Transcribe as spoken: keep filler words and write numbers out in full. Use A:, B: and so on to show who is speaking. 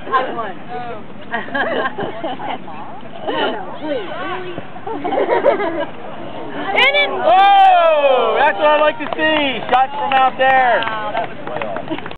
A: I won. No, no, please, really?
B: And it.
C: Oh, that's what I like to see. Shots from out there.
B: Wow, that was